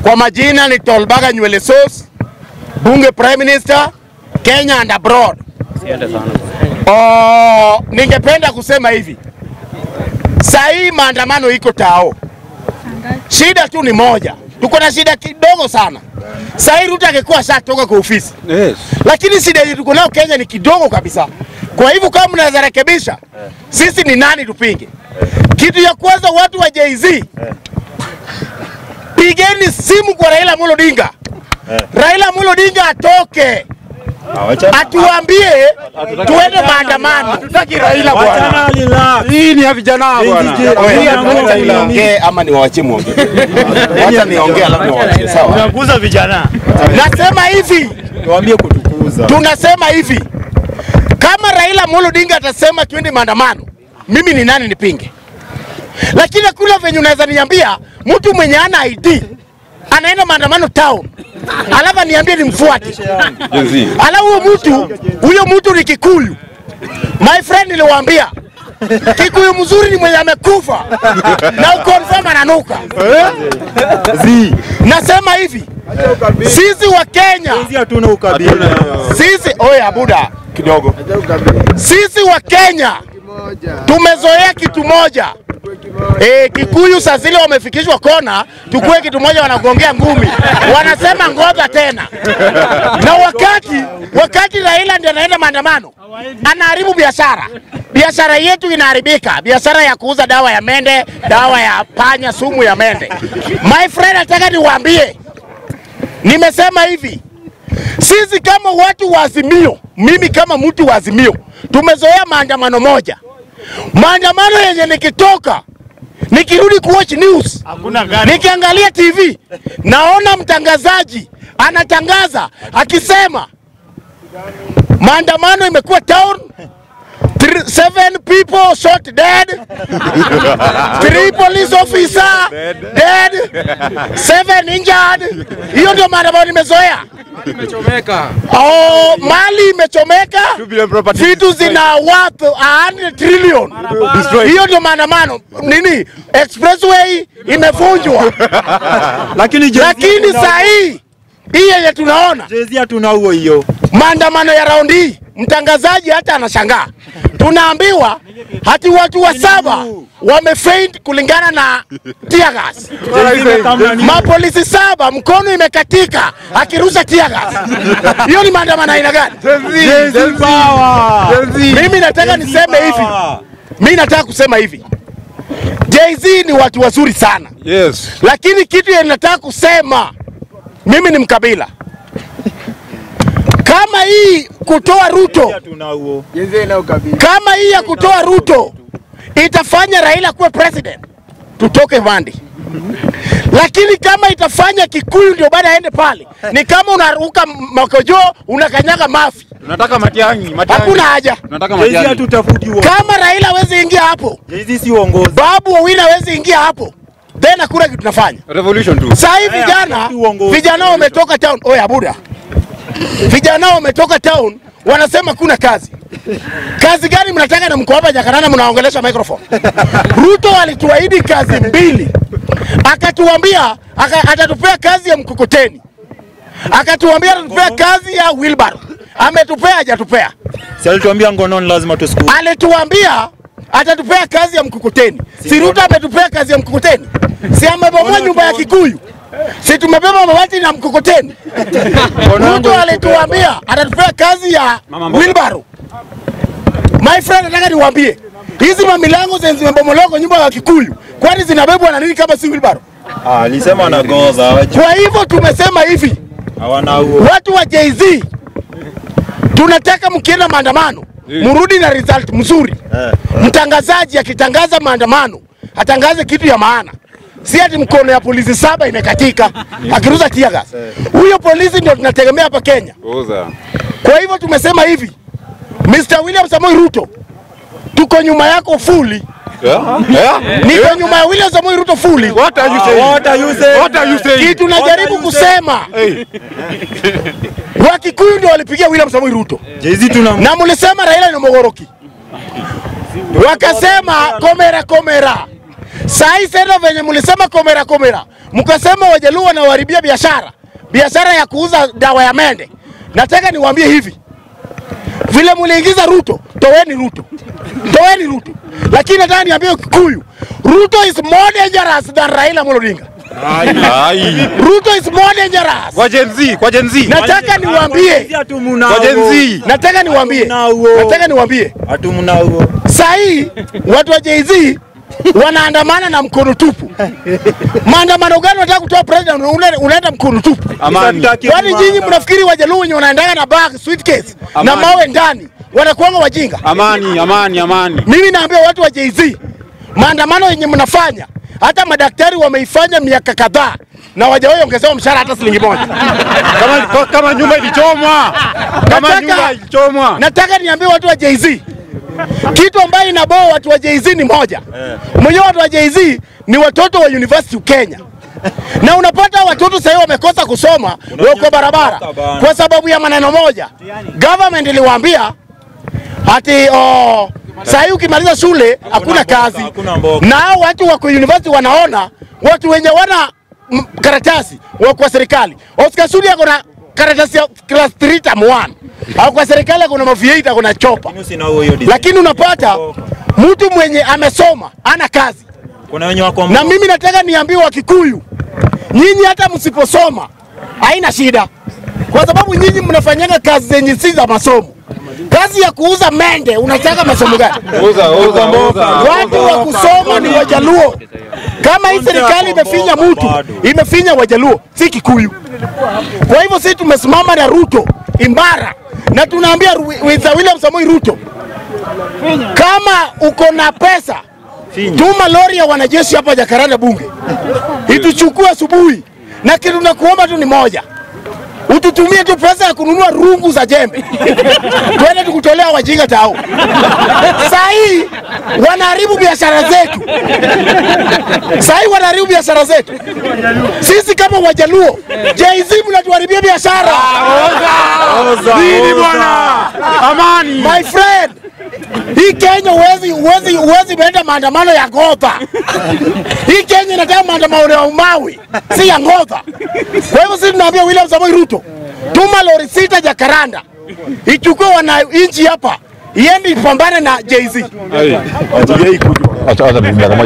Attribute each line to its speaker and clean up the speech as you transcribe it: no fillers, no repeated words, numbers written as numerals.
Speaker 1: Kwa majina ni Tolbaga Nywele Sauce, Bunge Prime Minister, Kenya and abroad. Ningependa kusema hivi. Sahi maandamano iko tao. Shida tu ni moja. Tuko na shida kidogo sana. Sahi Ruto angekuwa shatoka kwa ofisi. Yes. Lakini shida yetu tuko nayo Kenya ni kidogo kabisa. Kwa hivyo kama mnaweza rekebisha, sisi ni nani tupinge? Kitu ya kwanza watu wa GenZ. Pigeni simu kwa Raila Odinga. Raila Odinga atoke. Atuambie tuende maandamano. Hatutaki Raila bwana. Hii ni ya vijana bwana. Niongee ama niwaache muongee? Wacha niongee alafu niwaache, sawa?
Speaker 2: Unakuza vijana.
Speaker 1: Nasema hivi,
Speaker 2: tuambie kutukuza.
Speaker 1: Tunasema hivi. Kama Raila Odinga atasema tuende maandamano, mimi ni nani nipinge? Lakini kuna venye unaweza niambia mtu mwenye ana ID anaenda maandamano town. Alafu niambie nimfuate. Alafu huyo mtu ni Kikuyu. My friend niliwaambia Kikuyu mzuri ni mwenye amekufa na ukonfirm ananuka. Nasema hivi, sisi wa Kenya,
Speaker 2: sisi hatuna ukabila.
Speaker 1: Sisi oya buda kidogo. Sisi wa Kenya tumezoea kitu moja. Kikuyu sasa zile wamefikishwa kona, tukue kitu moja wanagongea ngumi. Wanasema ngoja tena. Na wakati Raila ndiye anaenda maandamano, anaharibu biashara. Biashara yetu inaharibika. Biashara ya kuuza dawa ya mende, dawa ya panya, sumu ya mende. My friend, nataka niwaambie. Nimesema hivi. Sisi kama watu wa Azimio, mimi kama mtu wa Azimio, tumezoea maandamano moja. Maandamano yenye nikitoka, nikirudi kuwatch news, nikiangalia TV, naona mtangazaji anatangaza akisema maandamano imekuwa town, 7 people shot dead, 3 police officer dead, 7 injured. Hiyo ndio maandamano nimezoea. Mali imechomeka, vitu zina worth 100 trillion. Hiyo ndio maandamano. Nini? Expressway imevunjwa. Lakini saa hii yenye tunaona
Speaker 2: GenZ hatuna huo hiyo.
Speaker 1: Maandamano ya raundi hii, mtangazaji hata anashangaa. Tunaambiwa hati watu wa 7 wamefaint kulingana na tear gas. Mapolisi 7 mkono imekatika akirusha tear gas. Hiyo ni maandamano aina gani? Mimi nataka niseme hivi. Mimi nataka kusema hivi. GenZ ni watu wazuri sana.
Speaker 3: Yes.
Speaker 1: Lakini kitu ya nataka kusema, mimi ni mkabila. Kama hii kutoa Ruto, kama hii ya kutoa Ruto itafanya Raila kuwa president, tutoke vandi. Lakini kama itafanya Kikuyu ndio baada aende pale, ni kama unaruka makojo, unakanyaga mafi.
Speaker 3: Tunataka Matiang'i.
Speaker 1: Hakuna haja.
Speaker 3: Tunataka Matiang'i.
Speaker 2: Hatutafuti huo.
Speaker 1: Kama Raila hawezi ingia hapo,
Speaker 2: GenZ si uongozi.
Speaker 1: Babu Owino hawezi ingia hapo, then hakuna kitu tunafanya.
Speaker 3: Revolution tu.
Speaker 1: Sasa hivi vijana wametoka town. Oya buda. Vijana wametoka town wanasema kuna kazi. Kazi gani mnataka na mko hapa Jakaranda mnaongelesha microphone? Ruto alituahidi kazi 2. Akatuambia atatupea kazi ya mkokoteni. Akatuambia atatupea kazi ya wheelbarrow. Ametupea hajatupea?
Speaker 2: Si alituambia ngonon lazima tusikue.
Speaker 1: Alituambia atatupea kazi ya mkokoteni. Si Ruto ametupea kazi ya mkokoteni? Si amebomoa nyumba ya Kikuyu? Si tumebeba mabati na mkokoteni? Ruto alituambia atatupea kazi ya wheelbarrow. My friend, nataka niwaambie, hizi mamilango zimebomolewa nyumba ya Kikuyu, kwani zinabebwa na nini kama si wheelbarrow?
Speaker 2: Alisema anagoza.
Speaker 1: Kwa hivyo tumesema hivi,
Speaker 2: hawana huo.
Speaker 1: Watu wa GenZ, tunataka mkienda maandamano, murudi na result mzuri. Mtangazaji akitangaza maandamano, atangaze kitu ya maana. Si ati mkono ya polisi 7 imekatika akiruza tear gas. Huyo polisi ndio tunategemea hapa Kenya. Kwa hivyo tumesema hivi, Mr. William Samoei Ruto, tuko nyuma yako fully. Niko nyuma ya William Samoei Ruto fully.
Speaker 3: What are you saying?
Speaker 1: What are you saying? Kitu najaribu kusema. Wakikuyu ndio walipigia William Samoei Ruto. Na mulisema Raila ni mogoroki. Wakasema komera. Sai sasa venye mlisema komera, mkasema Wajaluo wanaharibia biashara ya kuuza dawa ya mende. Nataka niwaambie hivi, vile mliingiza Ruto, toweni Ruto. Lakini nataka niambie Kikuyu, Ruto is more dangerous than Raila Odinga. Ruto is more dangerous.
Speaker 2: Kwa GenZ.
Speaker 1: Nataka niwaambie. Nataka niwaambie. Sai watu wa GenZ wanaandamana na mkono tupu. Maandamano gani wanataka kutoa president unaenda mkono tupu? Kwani nyinyi mnafikiri Wajaluo wenye wanaendanga na bag suitcase na mawe ndani wanakuanga wajinga?
Speaker 2: Amani.
Speaker 1: Mimi naambia watu wa GenZ, maandamano yenye mnafanya hata madaktari wameifanya miaka kadhaa na hawajawahi ongezewa mshahara hata shilingi moja.
Speaker 2: Kama nyumba ilichomwa.
Speaker 1: Nataka niambie watu wa GenZ, kitu ambayo inaboa watu wa GenZ ni moja. Mwenyewe watu wa GenZ ni watoto wa University Kenya. Na unapata watoto sasa wamekosa kusoma, wako barabara kwa sababu ya maneno moja. Government iliwaambia ati sasa ukimaliza shule hakuna kazi. Na watu wako university wanaona watu wenye wana karatasi wako kwa serikali. Oscar Sudi yako na karatasi ya class 3 term 1. Au kwa serikali kuna mavieta kuna chopa. Lakini unapata mtu mwenye amesoma ana kazi.
Speaker 2: Kuna wenye wako.
Speaker 1: Na mimi nataka niambie wa Kikuyu, nyinyi hata msiposoma haina shida. Kwa sababu nyinyi mnafanyanga kazi zenye si za masomo. Kazi ya kuuza mende unataka masomo gani? Watu wa kusoma ni Wajaluo. Kama hii serikali imefinya mtu, imefinya Wajaluo, si Kikuyu. Kwa hivyo sisi tumesimama na Ruto imara. Na tunaambia William Samoei Ruto, kama uko na pesa, tuma lori ya wanajeshi hapa Jakaranda bunge. Ituchukue asubuhi. Na kitu nakuomba tu ni moja. Ututumie tu pesa ya kununua rungu za jembe. Twende tukutolea wajinga tao. Sai wanaharibu biashara zetu. Sisi kama Wajaluo, GenZ mnatuharibia biashara.
Speaker 2: Nini bwana? Amani.
Speaker 1: My friend, hii Kenya uwezi meenda maandamano ya Gotha. Hii Kenya inataka maandamano ya Umawi, si ya Gotha. Kwa hivyo sisi tunaambia William Samoei Ruto, tuma lori 6 Jakaranda. Ichukue wananchi hapa, iende ipambane na GenZ.